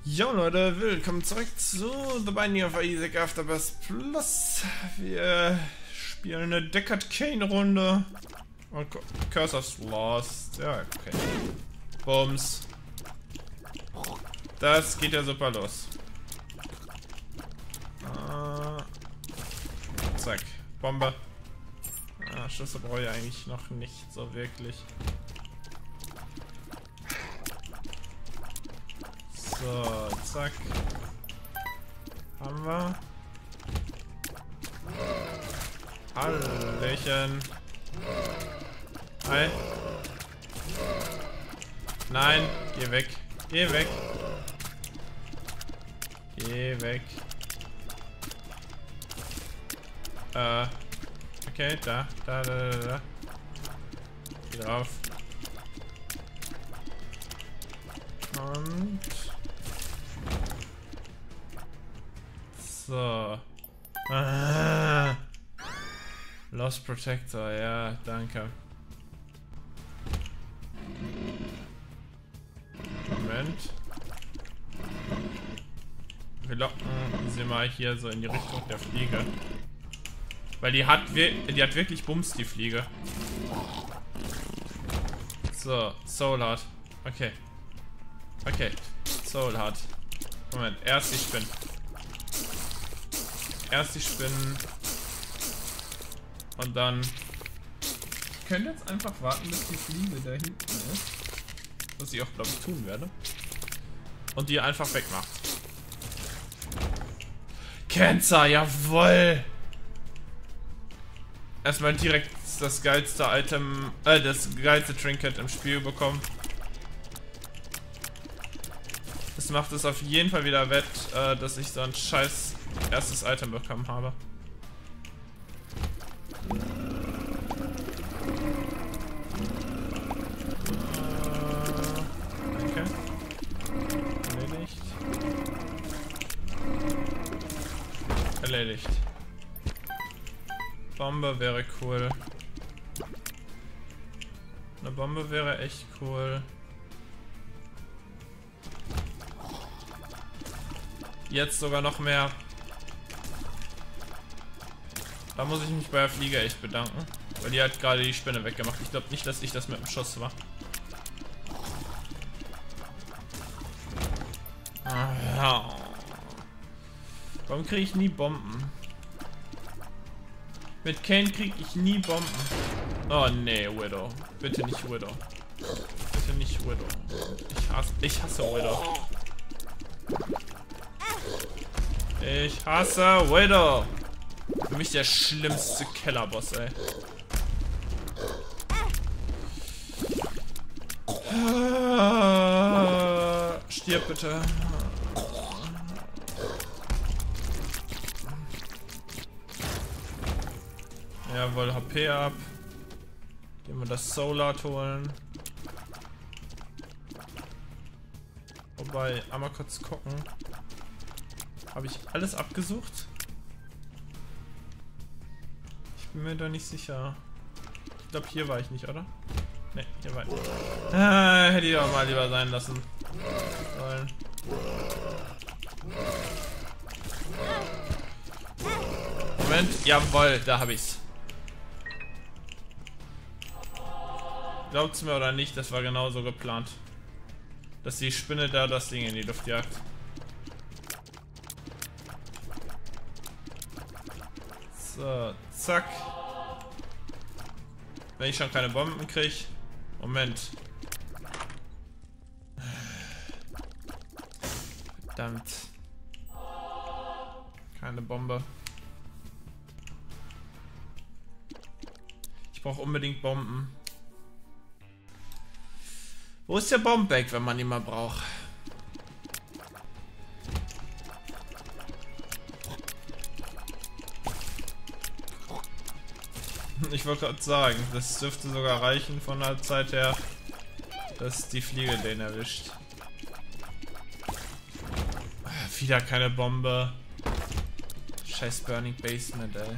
Jo Leute, willkommen zurück zu The Binding of Isaac Afterbirth Plus. Wir spielen eine Deckard Cain Runde. Und Curse of Lost. Ja, okay. Bums. Das geht ja super los. Zack. Bombe. Schüsse brauche ich eigentlich noch nicht so wirklich. So, zack. Haben wir. Hallöchen. Hi. Nein, geh weg. Geh weg. Geh weg. Okay, da. Geh drauf. Und... So. Lost Protector, ja, danke. Moment. Wir locken sie mal hier so in die Richtung der Fliege. Weil die hat wirklich Bums, die Fliege. So, Soul Heart. Okay. Okay, Soul Heart. Moment, erst die Spinnen. Erst die Spinnen. Und dann... Ich könnte jetzt einfach warten, bis die Fliege da hinten ist. Was ich auch, glaube ich, tun werde. Und die einfach wegmacht. Cancer, jawoll! Erstmal direkt das geilste Item, das geilste Trinket im Spiel bekommen. Das macht es auf jeden Fall wieder wett, dass ich so ein scheiß erstes Item bekommen habe. Danke. Erledigt. Erledigt. Bombe wäre cool. Eine Bombe wäre echt cool. Jetzt sogar noch mehr. Da muss ich mich bei der Fliege echt bedanken. Weil die hat gerade die Spinne weggemacht. Ich glaube nicht, dass ich das mit dem Schuss war. Ja. Warum kriege ich nie Bomben? Mit Cain kriege ich nie Bomben. Oh nee, Widow. Bitte nicht Widow. Bitte nicht Widow. Ich hasse Widow. Ich hasse Widow. Für mich der schlimmste Kellerboss, ey. Stirb bitte. Jawohl, HP ab. Gehen wir das Solar holen. Wobei, einmal kurz gucken. Habe ich alles abgesucht? Ich bin mir da nicht sicher. Ich glaube, hier war ich nicht, oder? Ne, hier war ich nicht. Hätte ich auch mal lieber sein lassen sollen. Moment, jawohl, da habe ich's. Glaubt's mir oder nicht, das war genauso geplant. Dass die Spinne da das Ding in die Luft jagt. So, zack. Wenn ich schon keine Bomben kriege. Moment. Verdammt. Keine Bombe. Ich brauche unbedingt Bomben. Wo ist der Bombbag, wenn man ihn mal braucht? Ich wollte gerade sagen, das dürfte sogar reichen von der Zeit her, dass die Fliege den erwischt. Wieder keine Bombe. Scheiß Burning Basement, ey.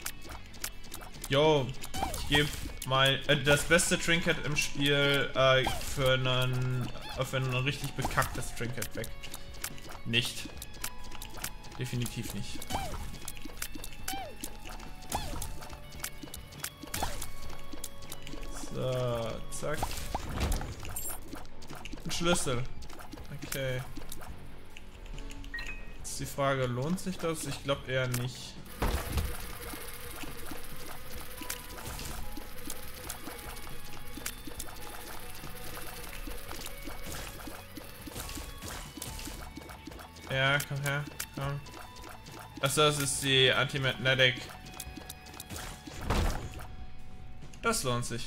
Yo, ich gebe mal das beste Trinket im Spiel für ein richtig bekacktes Trinket weg. nicht. Definitiv nicht. So, zack. Ein Schlüssel. Okay. Jetzt ist die Frage, lohnt sich das? Ich glaube eher nicht. Ja, komm her, komm. Achso, das ist die Anti-Magnetic. Das lohnt sich.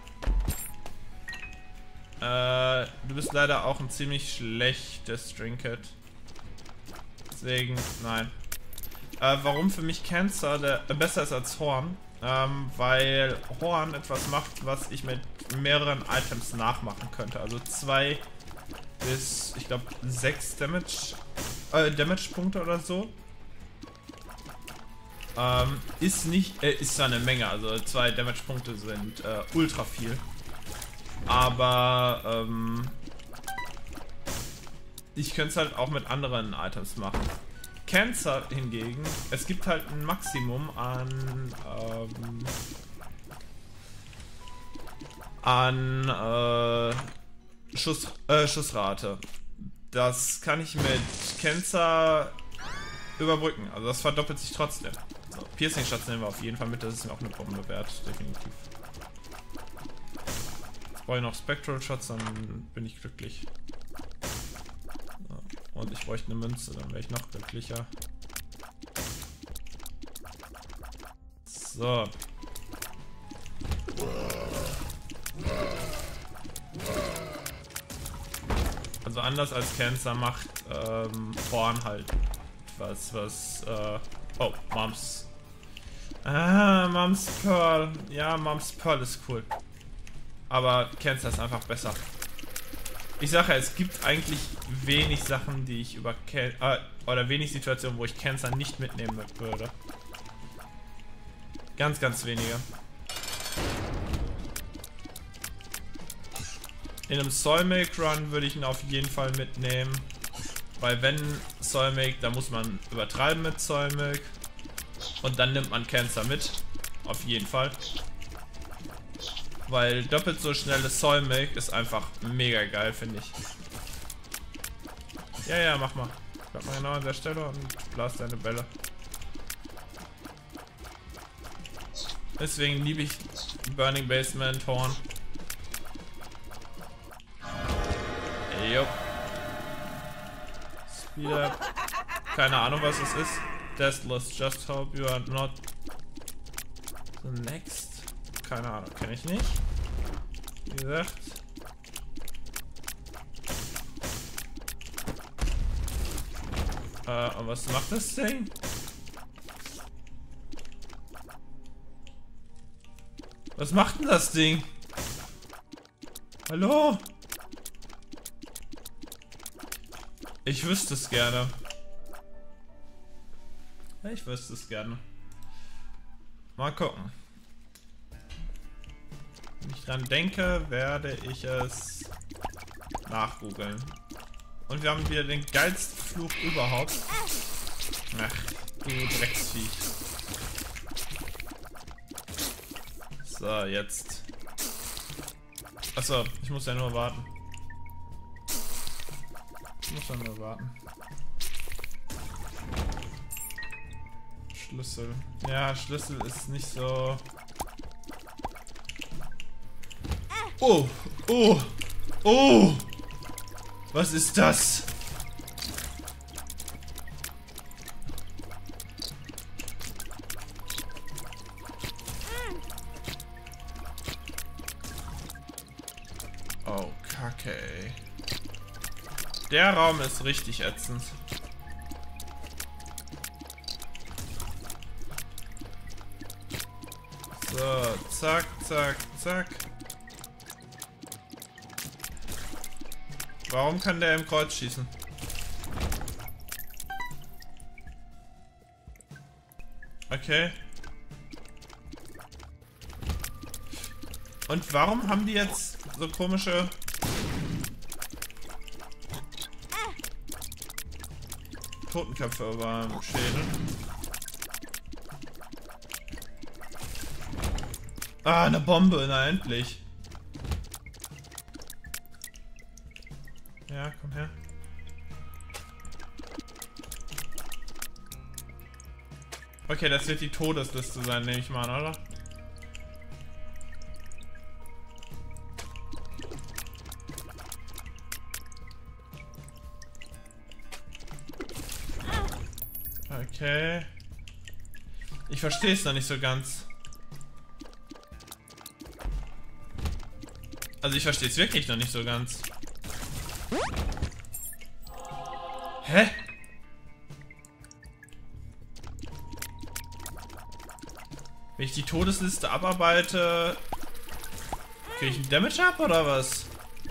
Du bist leider auch ein ziemlich schlechtes Trinket. Deswegen, nein. Warum für mich Cancer besser ist als Horn? Weil Horn etwas macht, was ich mit mehreren Items nachmachen könnte. Also 2 bis, ich glaube, 6 Damage-Punkte oder so. Ist nicht, ist zwar eine Menge, also 2 Damage-Punkte sind ultra viel. Aber, ich könnte es halt auch mit anderen Items machen. Cancer hingegen, es gibt halt ein Maximum an Schussrate. Das kann ich mit Cancer überbrücken. Also das verdoppelt sich trotzdem. So, Piercing Shots nehmen wir auf jeden Fall mit. Das ist mir auch eine Bombe wert, definitiv. Jetzt brauche ich noch Spectral Shots, dann bin ich glücklich. So, und ich bräuchte eine Münze, dann wäre ich noch glücklicher. So. Also anders als Cancer macht Horn halt was, oh, Mums. Mums Pearl. Ja, Mums Pearl ist cool. Aber Cancer ist einfach besser. Ich sage ja, es gibt eigentlich wenig Sachen, die ich über oder wenig Situationen, wo ich Cancer nicht mitnehmen würde. Ganz, ganz wenige. In einem Soulmake Run würde ich ihn auf jeden Fall mitnehmen. Weil wenn Soulmake, da muss man übertreiben mit Soulmake. Und dann nimmt man Cancer mit. Auf jeden Fall. Weil doppelt so schnelles Soulmake ist einfach mega geil, finde ich. Ja, ja, mach mal. Bleib mal genau an der Stelle und blas deine Bälle. Deswegen liebe ich Burning Basement Horn. Jo. Speed up. Keine Ahnung, was es ist. Deathless, just hope you are not the next. Keine Ahnung, kenne ich nicht. Wie gesagt. Und was macht das Ding? Was macht denn das Ding? Hallo? Ich wüsste es gerne. Ich wüsste es gerne. Mal gucken. Wenn ich dran denke, werde ich es nachgoogeln. Und wir haben wieder den geilsten Fluch überhaupt. Ach, du Drecksviech. So, jetzt. Achso, ich muss ja nur warten. Ich muss ja nur warten. Schlüssel. Ja, Schlüssel ist nicht so... Oh! Oh! Oh! Was ist das? Oh, Kacke, ey. Der Raum ist richtig ätzend. So, zack, zack, zack. Warum kann der im Kreuz schießen? Okay. Und warum haben die jetzt so komische... Totenköpfe über dem Schädel. Ah, eine Bombe, na endlich. Ja, komm her. Okay, das wird die Todesliste sein, nehme ich mal an, oder? Okay. Ich verstehe es noch nicht so ganz. Also ich verstehe es wirklich noch nicht so ganz. Hä? Wenn ich die Todesliste abarbeite, kriege ich einen Damage ab oder was?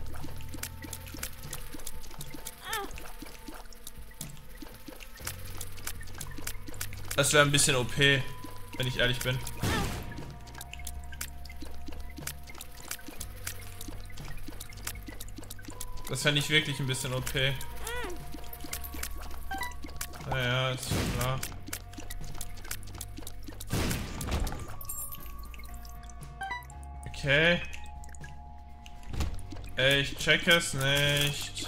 Das wäre ein bisschen OP, wenn ich ehrlich bin. Das fände ich wirklich ein bisschen OP. Naja, ist schon klar. Okay. Ich check es nicht.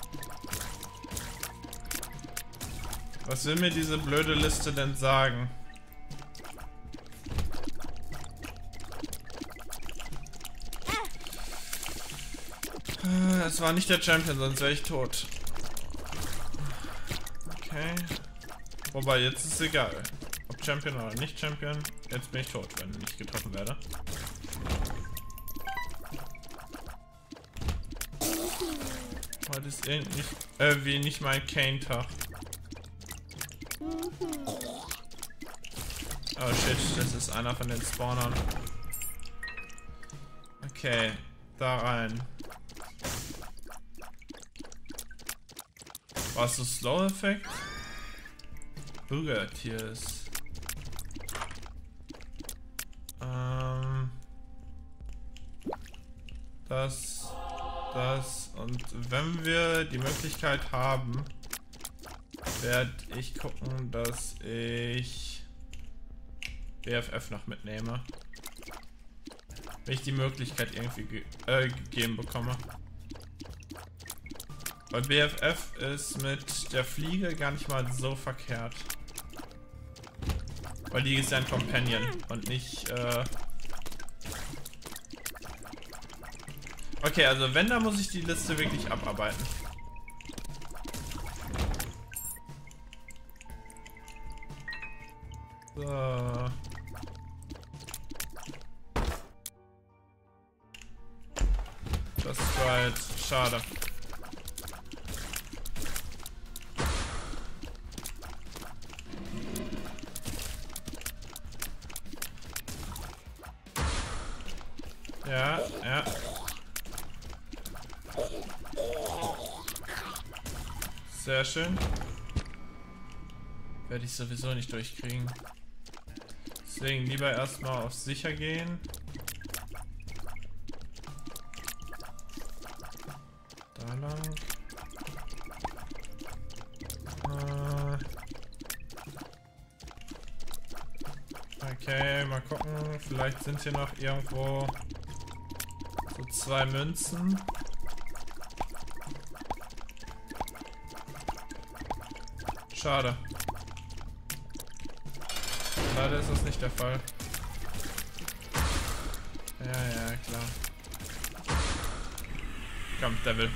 Was will mir diese blöde Liste denn sagen? Es war nicht der Champion, sonst wäre ich tot. Okay. Wobei, jetzt ist es egal. Ob Champion oder nicht Champion. Jetzt bin ich tot, wenn ich nicht getroffen werde. Heute ist irgendwie nicht mein Kane-Tag. Oh shit, das ist einer von den Spawnern. Okay, da rein. War es so Slow-Effekt? Bugatiers. Das und wenn wir die Möglichkeit haben, werde ich gucken, dass ich BFF noch mitnehme. Wenn ich die Möglichkeit irgendwie gegeben bekomme. Weil BFF ist mit der Fliege gar nicht mal so verkehrt. Weil die ist ja ein Companion und nicht, Okay, also wenn, dann muss ich die Liste wirklich abarbeiten. So. Das war jetzt schade. Ja, ja. Sehr schön. Werde ich sowieso nicht durchkriegen. Deswegen lieber erstmal auf sicher gehen. Da lang. Okay, mal gucken. Vielleicht sind hier noch irgendwo so 2 Münzen. Schade. Leider ist das nicht der Fall. Ja, klar. Komm, Devil.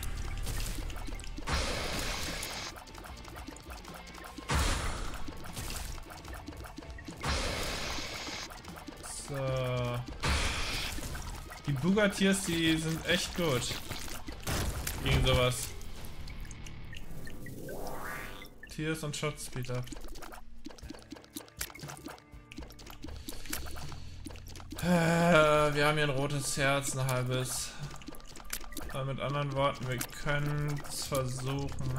So. Die Bugatiers, die sind echt gut. Gegen sowas. Tiers und Shot Speed up. Wir haben hier ein rotes Herz, ein halbes. Aber mit anderen Worten, wir können es versuchen.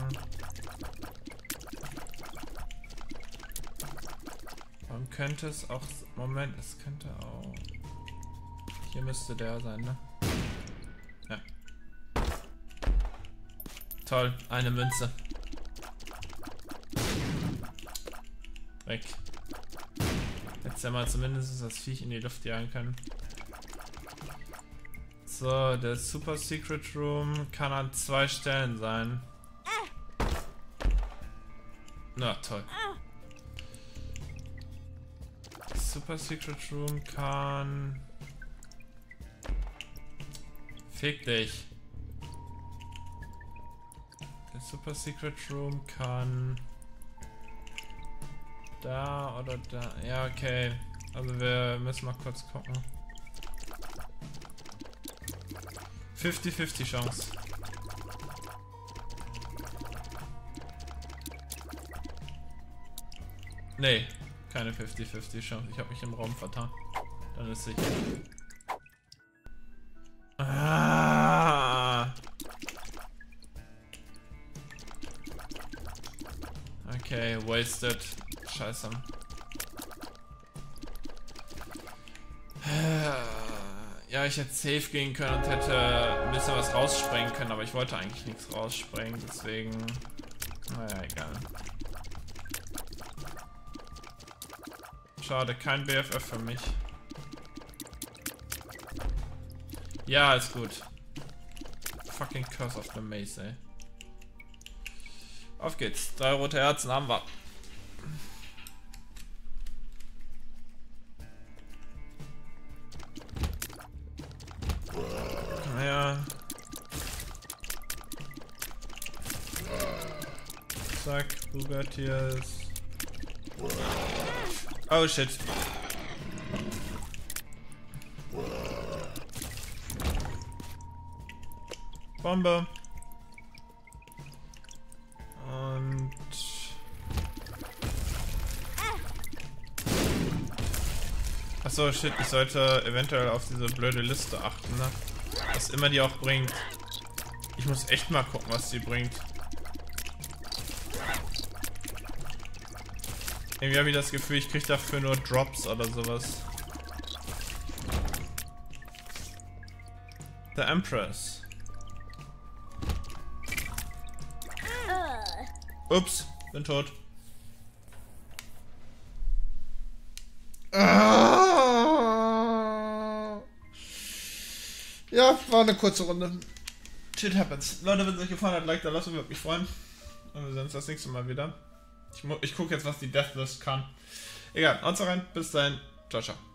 Man könnte es auch... Moment, es könnte auch... Hier müsste der sein, ne? Ja. Toll, eine Münze. Weg. Jetzt ja mal zumindest das Viech in die Luft jagen können. So, der Super Secret Room kann an 2 Stellen sein. Na, toll. Super Secret Room kann... Fick dich. Der Super Secret Room kann... Da oder da. Ja, okay. Also wir müssen mal kurz gucken. 50-50 Chance. Nee, keine 50-50 Chance. Ich habe mich im Raum vertan. Dann ist sicher. Ah. Okay, wasted. Scheiße. Ja, ich hätte safe gehen können und hätte ein bisschen was raussprengen können, aber ich wollte eigentlich nichts raussprengen, deswegen... Naja, egal. Schade, kein BFF für mich. Ja, ist gut. Fucking Curse of the Maze, ey. Auf geht's. 3 rote Herzen haben wir. Naja. Zack, Bugatiers. Oh shit. Bombe. Und... Achso, shit, ich sollte eventuell auf diese blöde Liste achten, ne? Was immer die auch bringt. Ich muss echt mal gucken, was die bringt. Irgendwie habe ich das Gefühl, ich kriege dafür nur Drops oder sowas. The Empress. Ups, bin tot. Ja, war eine kurze Runde. Shit happens. Leute, wenn es euch gefallen hat, Like da lassen, würde mich freuen. Und wir sehen uns das nächste Mal wieder. Ich gucke jetzt, was die Deathlist kann. Egal, haut rein. Bis dahin. Ciao, ciao.